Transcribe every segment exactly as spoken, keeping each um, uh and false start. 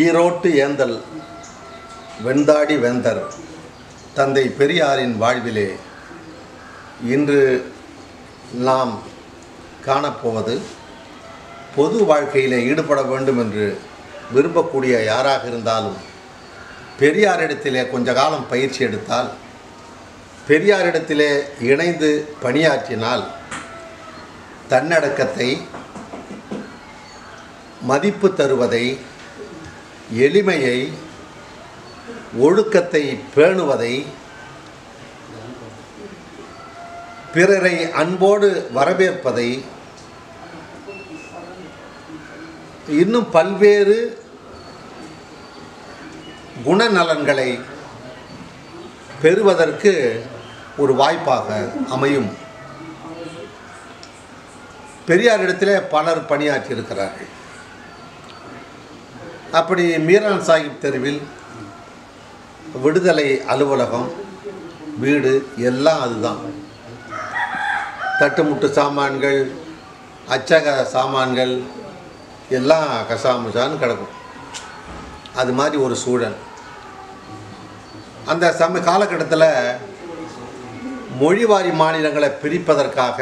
ஈரோட்டு ஏந்தல் வெண்தாடி வேந்தர் தந்தை பெரியாரின் வாழ்விலே இன்று நாம் காணப்போவது பொது வாழ்க்கையில் ஈடுபட வேண்டும் என்று விரும்பக்கூடிய யாராக இருந்தாலும் பெரியாரிடத்திலே கொஞ்ச காலம் பயிற்சி எடுத்தால், பெரியாரிடத்திலே இணைந்து பணியாற்றினால் தன்னடக்கத்தை, மதிப்பு தருவதை, எளிமையை, ஒழுக்கத்தை பேணுவதை, பிறரை அன்போடு வரவேற்பதை, இன்னும் பல்வேறு குணநலன்களை பெறுவதற்கு ஒரு வாய்ப்பாக அமையும். பெரியாரிடத்திலே பலர் பணியாற்றி இருக்கிறார்கள். அப்படி மீரான் சாஹிப் தெருவில் விடுதலை அலுவலகம், வீடு எல்லாம் அதுதான். தட்டுமுட்டு சாமான்கள், அச்சக சாமான்கள் எல்லாம் கசாமுசான்னு கிடக்கும். அது மாதிரி ஒரு சூழல். அந்த சம காலகட்டத்தில் மொழிவாரி மாநிலங்களை பிரிப்பதற்காக,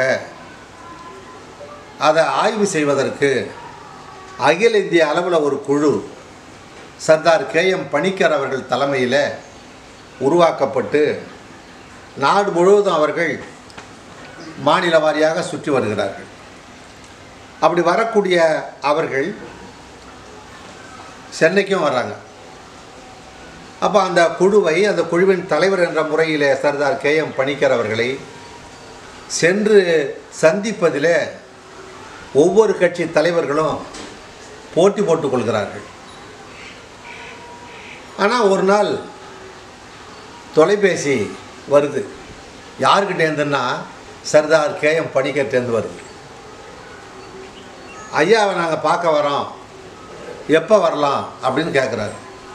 அதை ஆய்வு செய்வதற்கு அகில இந்திய அளவில் ஒரு குழு சர்தார் கே எம் பணிக்கர் அவர்கள் தலைமையில் உருவாக்கப்பட்டு நாடு முழுவதும் அவர்கள் மாநில வாரியாக சுற்றி வருகிறார்கள். அப்படி வரக்கூடிய அவர்கள் சென்னைக்கும் வர்றாங்க. அப்போ அந்த குழுவை, அந்த குழுவின் தலைவர் என்ற முறையில் சர்தார் கே எம் பணிக்கர் அவர்களை சென்று சந்திப்பதில் ஒவ்வொரு கட்சி தலைவர்களும் போட்டி போட்டுக் கொள்கிறார்கள். ஆனால் ஒரு நாள் தொலைபேசி வருது. யாருக்கிட்டேருந்துன்னா சர்தார் கே எம் பணிக்கர்ட்டேருந்து வருது. ஐயாவை நாங்கள் பார்க்க வரோம், எப்போ வரலாம் அப்படின்னு கேட்குறாரு.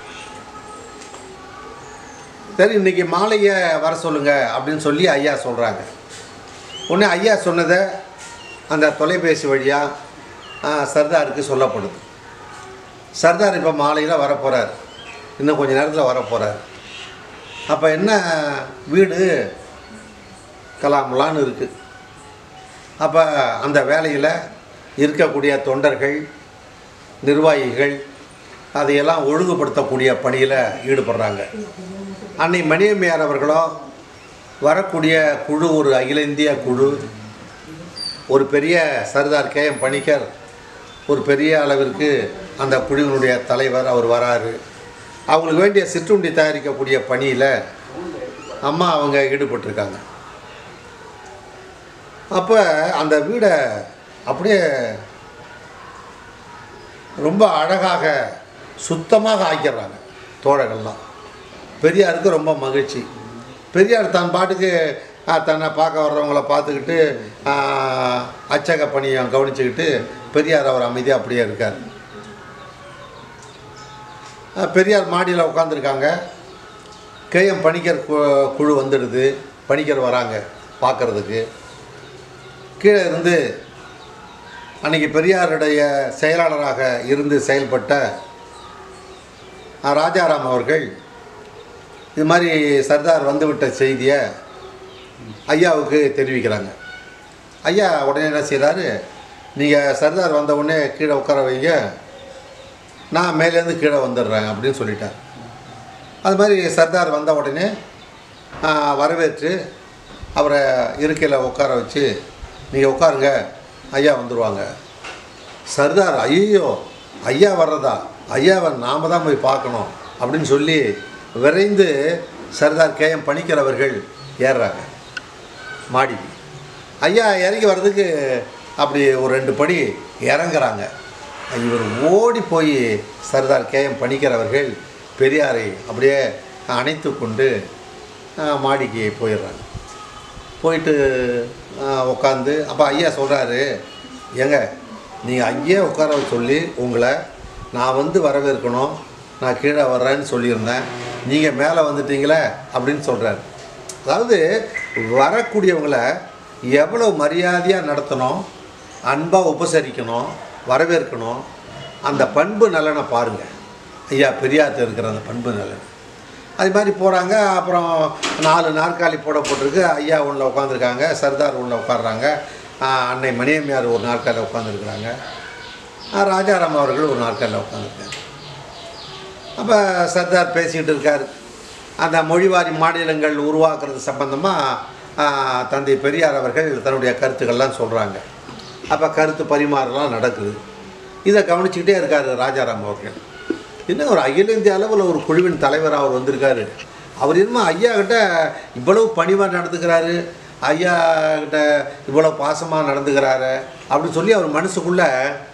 சரி, இன்றைக்கி மாலையை வர சொல்லுங்கள் அப்படின்னு சொல்லி ஐயா சொல்கிறாங்க. உடனே ஐயா சொன்னதை அந்த தொலைபேசி வழியாக சர்தாருக்கு சொல்லப்படுது. சர்தார் இப்போ மாலையில் வரப்போகிறார், இன்னும் கொஞ்சம் நேரத்தில் வரப்போகிறார். அப்போ என்ன, வீடு கலாமலான்னு இருக்குது. அப்போ அந்த வேலையில் இருக்கக்கூடிய தொண்டர்கள், நிர்வாகிகள் அதையெல்லாம் ஒழுங்குபடுத்தக்கூடிய பணியில் ஈடுபடுறாங்க. அன்னை மணியம்மையார் அவர்களோ வரக்கூடிய குழு ஒரு அகில இந்திய குழு, ஒரு பெரிய சர்தார் கே எம் பணிக்கர் ஒரு பெரிய அளவிற்கு அந்த குழுவினுடைய தலைவர், அவர் வராரு. அவங்களுக்கு வேண்டிய சிற்றுண்டி தயாரிக்கக்கூடிய பணியில் அம்மா அவங்க ஈடுபட்டிருக்காங்க. அப்போ அந்த வீடை அப்படியே ரொம்ப அழகாக சுத்தமாக ஆக்கிடுறாங்க தோழர்கள்லாம். பெரியாருக்கு ரொம்ப மகிழ்ச்சி. பெரியார் தன் பாட்டுக்கு தன்னை பார்க்க வர்றவங்கள பார்த்துக்கிட்டு அச்சக பணியை கவனிச்சுக்கிட்டு பெரியார் அவர் அமைதியாக அப்படியே இருக்கார். பெரியார் மாடியில் உட்காந்துருக்காங்க. கே எம் பணிக்கர் குழு வந்துடுது. பணிக்கர் வராங்க பார்க்குறதுக்கு. கீழே இருந்து அன்றைக்கி பெரியாருடைய செயலாளராக இருந்து செயல்பட்ட ராஜாராம் அவர்கள் இது மாதிரி சர்தார் வந்துவிட்ட செய்தியை ஐயாவுக்கு தெரிவிக்கிறாங்க. ஐயா உடனே என்ன செய்கிறாரு, நீங்கள் சர்தார் வந்த உடனே கீழே உட்கார வைங்க, நான் மேலேருந்து கீழே வந்துடுறேன் அப்படின்னு சொல்லிட்டார். அது மாதிரி சர்தார் வந்த உடனே வரவேற்று அவரை இருக்கையில் உட்கார வச்சு, நீங்கள் உட்காருங்க, ஐயா வந்துடுவாங்க. சர்தார், ஐயோ ஐயா வர்றதா, ஐயாவை நாம் தான் போய் பார்க்கணும் அப்படின்னு சொல்லி விரைந்து சர்தார் கே எம் பணிக்கர் அவர்கள் ஏறுறாங்க மாடிக்கு. ஐயா இறங்கி வர்றதுக்கு அப்படி ஒரு ரெண்டு படி இறங்குறாங்க. இவர் ஓடி போய் சர்தார் கே எம் பணிக்கர் அவர்கள் பெரியாரை அப்படியே அணைத்து கொண்டு மாடிக்கு போயிடுறாங்க. போயிட்டு உட்காந்து அப்போ ஐயா சொல்கிறாரு, ஏங்க நீங்கள் அங்கேயே உட்கார சொல்லி உங்களை நான் வந்து வரவேற்கணும், நான் கீழே வர்றேன்னு சொல்லியிருந்தேன், நீங்கள் மேலே வந்துட்டீங்களே அப்படின்னு சொல்கிறார். அதாவது வரக்கூடியவங்களை எவ்வளோ மரியாதையாக நடத்தணும், அன்பாக உபசரிக்கணும், வரவேற்கணும், அந்த பண்பு நலனை பாருங்கள். ஐயா பெரியார்ட்ட இருக்கிற அந்த பண்பு நலன். அது மாதிரி போகிறாங்க. அப்புறம் நாலு நாற்காலி போடப்பட்டிருக்கு. ஐயா ஒன்றில் உட்காந்துருக்காங்க, சர்தார் ஒன்றில் உட்காடுறாங்க, அன்னை மணியம்மையார் ஒரு நாற்காலியில் உட்காந்துருக்குறாங்க, ராஜாராம் அவர்கள் ஒரு நாற்காலியில் உட்காந்துருக்காங்க. அப்போ சர்தார் பேசிக்கிட்டு இருக்கார். அந்த மொழிவாரி மாநிலங்கள் உருவாக்குறது சம்பந்தமாக தந்தை பெரியார் அவர்கள் தன்னுடைய கருத்துக்கள்லாம் சொல்கிறாங்க. அப்போ கருத்து பரிமாறலாம் நடக்குது. இதை கவனிச்சுக்கிட்டே இருக்கார் ராஜாராம் அவர்கள். இன்னும் ஒரு அகில இந்திய அளவில் ஒரு குழுவின் தலைவர் அவர் வந்திருக்காரு. அவர் இன்னும் ஐயா கிட்ட இவ்வளவு பணிவாக நடந்துக்கிறாரு, ஐயா கிட்ட இவ்வளோ பாசமாக நடந்துக்கிறாரு அப்படின்னு சொல்லி அவர் மனசுக்குள்ளே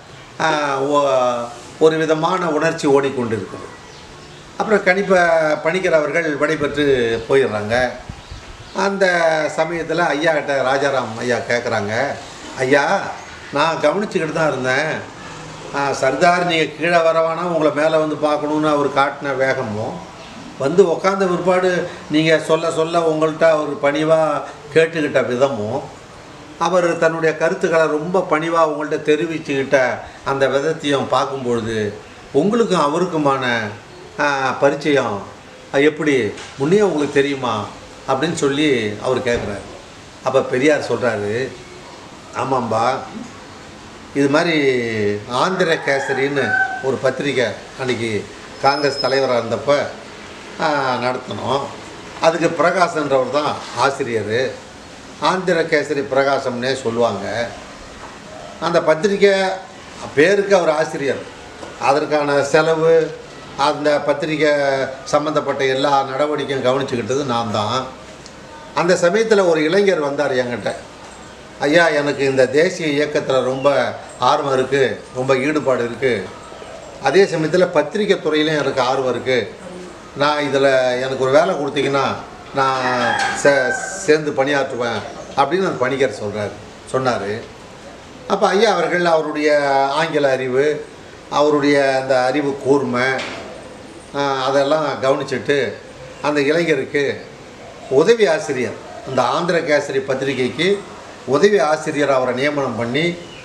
ஒரு விதமான உணர்ச்சி ஓடிக்கொண்டிருக்குது. அப்புறம் கணிப்ப பணிக்கிறவர்கள் விடைபெற்று போயிடுறாங்க. அந்த சமயத்தில் ஐயா கிட்ட ராஜாராம் ஐயா கேட்குறாங்க, ஐயா நான் கவனிச்சுக்கிட்டு தான் இருந்தேன், சர்தார் நீங்கள் கீழே வரவானா உங்களை மேலே வந்து பார்க்கணுன்னு அவர் காட்டின வேகமும், வந்து உக்காந்த பிற்பாடு நீங்கள் சொல்ல சொல்ல உங்கள்கிட்ட அவர் பணிவாக கேட்டுக்கிட்ட விதமும், அவர் தன்னுடைய கருத்துக்களை ரொம்ப பணிவாக உங்கள்கிட்ட தெரிவிச்சுக்கிட்ட அந்த விதத்தையும் பார்க்கும்பொழுது உங்களுக்கும் அவருக்குமான பரிச்சயம் எப்படி முன்னே உங்களுக்கு தெரியுமா அப்படின்னு சொல்லி அவர் கேட்குறாரு. அப்போ பெரியார் சொல்கிறாரு, ஆமாம்பா, இது மாதிரி ஆந்திர கேசரின்னு ஒரு பத்திரிக்கை அன்றைக்கி காங்கிரஸ் தலைவராக இருந்தப்போ நடத்தினோம். அதுக்கு பிரகாசன்றவர் தான் ஆசிரியர். ஆந்திர கேசரி பிரகாசம்னே சொல்லுவாங்க. அந்த பத்திரிக்கை பேருக்கு அவர் ஆசிரியர், அதற்கான செலவு அந்த பத்திரிக்கை சம்மந்தப்பட்ட எல்லா நடவடிக்கையும் கவனிச்சுக்கிட்டது நான் தான். அந்த சமயத்தில் ஒரு இளைஞர் வந்தார் என்கிட்ட, ஐயா எனக்கு இந்த தேசிய இயக்கத்தில் ரொம்ப ஆர்வம் இருக்குது, ரொம்ப ஈடுபாடு இருக்குது, அதே சமயத்தில் பத்திரிக்கை துறையிலையும் எனக்கு ஆர்வம் இருக்குது, நான் இதில் எனக்கு ஒரு வேலை கொடுத்தீங்கன்னா நான் சே சேர்ந்து பணியாற்றுவேன் அப்படின்னு அந்த பணிக்கர் சொல்கிறார் சொன்னார். அப்போ ஐயா அவர்கள் அவருடைய ஆங்கில அறிவு, அவருடைய அந்த அறிவு கூர்மை அதெல்லாம் கவனிச்சுட்டு அந்த இளைஞருக்கு உதவி ஆசிரியர், அந்த ஆந்திர கேசரி பத்திரிகைக்கு உதவி ஆசிரியர் அவரை நியமனம் பண்ணி,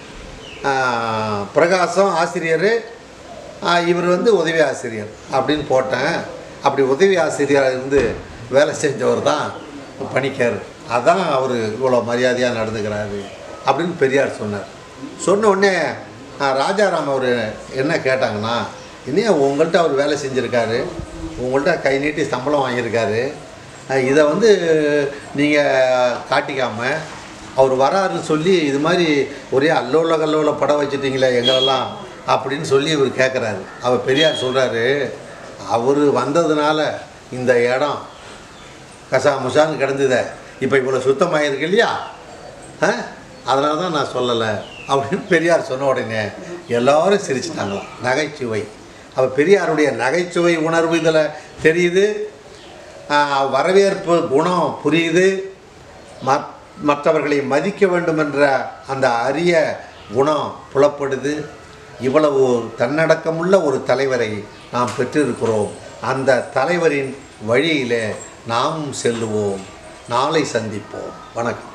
பிரகாசம் ஆசிரியர், இவர் வந்து உதவி ஆசிரியர் அப்படின்னு போட்டேன். அப்படி உதவி ஆசிரியராக இருந்து வேலை செஞ்சவர் தான் பணிக்கர், அதான் அவர் இவ்வளோ மரியாதையாக நடந்துக்கிறாரு அப்படின்னு பெரியார் சொன்னார். சொன்ன உடனே ராஜாராம் அவர் என்ன கேட்டாங்கன்னா, இன்னும் உங்கள்கிட்ட அவர் வேலை செஞ்சுருக்காரு, உங்கள்கிட்ட கை நீட்டி சம்பளம் வாங்கியிருக்காரு, இதை வந்து நீங்கள் காட்டிக்காமல் அவர் வராருன்னு சொல்லி இது மாதிரி ஒரே அல்லோல கல்லோல படம் வச்சுட்டிங்களே எங்களெல்லாம் அப்படின்னு சொல்லி இவர் கேட்குறாரு. அவர் பெரியார் சொல்கிறாரு, அவர் வந்ததுனால இந்த இடம் கசா முசான்னு கிடந்தத இப்போ இவ்வளோ சுத்தமாகிருக்கு இல்லையா, அதனால தான் நான் சொல்லலை அப்படின்னு பெரியார் சொன்ன உடனே எல்லோரும் சிரிச்சிட்டாங்களாம். நகைச்சுவை. அப்போ பெரியாருடைய நகைச்சுவை உணர்வு இதில் தெரியுது, வரவேற்பு குணம் புரியுது, மற்றவர்களை மதிக்க வேண்டும் என்ற அந்த அரிய குணம் புலப்படுது. இவ்வளவு தன்னடக்கமுள்ள ஒரு தலைவரை நாம் பெற்றிருக்கிறோம். அந்த தலைவரின் வழியிலே நாமும் செல்லுவோம். நாளை சந்திப்போம். வணக்கம்.